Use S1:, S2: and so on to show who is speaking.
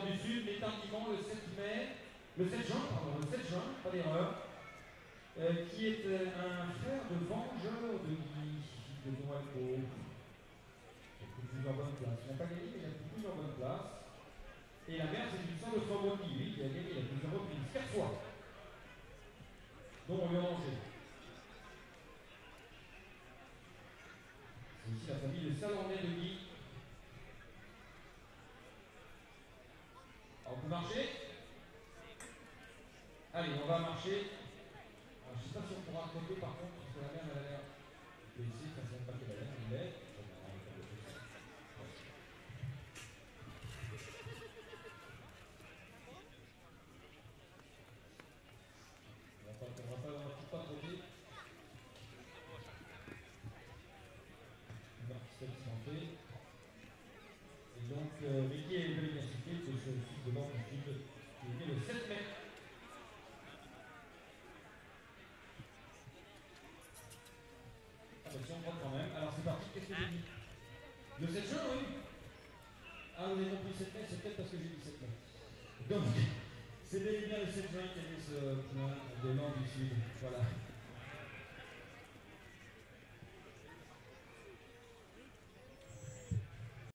S1: du Sud, mais tardivement le 7 mai, le 7 juin, pardon, le 7 juin, pas d'erreur, qui est un frère de vengeur de Guy, de Noël. Il a plusieurs bonnes places. Il n'a pas gagné, mais il a plusieurs bonnes places. Et la mère, c'est une sorte de Frobondi, lui, qui a gagné il a plusieurs reprises, 4 fois. Dont on lui a mangé. C'est aussi la famille de Salandais de Guy. Alors, on peut marcher. Allez, on va marcher. Alors, je ne sais pas si on pourra côté par contre, parce que la mère, elle a l'air blessée, ça ne sait pas qu'elle a l'air, il est. On va pas trop vite. On va s'excenter. Et donc, Ricky est bel et bien cité, c'est ce fils de l'ordre du Sud, qui est né le 7 mai. Ah bah si on prend quand même. Alors c'est parti, qu'est-ce que j'ai dit? Le 7 juin, oui. Ah, vous avez compris 7 mai, c'est peut-être parce que j'ai dit 7 mai. Donc, c'est bel et bien le 7 juin qui a mis ce point de l'ordre du Sud. Voilà.